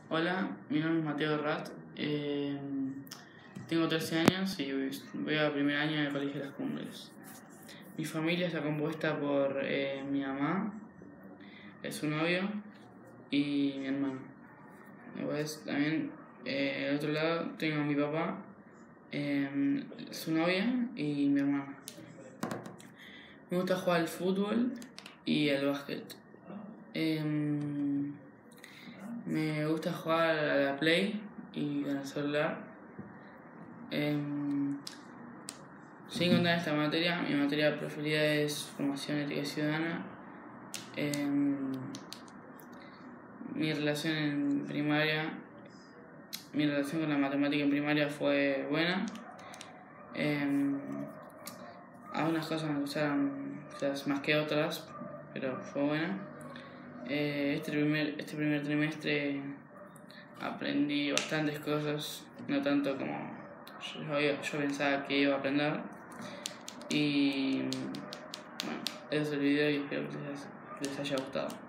Hola, mi nombre es Mateo Rat, tengo 13 años y voy a primer año en el Colegio de las Cumbres. Mi familia está compuesta por mi mamá, su novio y mi hermano. Después también, al otro lado, tengo a mi papá, su novia y mi hermano. Me gusta jugar al fútbol y al básquet. Me gusta jugar a la Play y con el celular. Sin contar esta materia, mi materia preferida es Formación Ética y Ciudadana. Mi relación con la matemática en primaria fue buena. Algunas cosas me gustaron más que otras, pero fue buena. Este primer trimestre aprendí bastantes cosas, no tanto como yo pensaba que iba a aprender. Y bueno, ese es el video y espero que les haya gustado.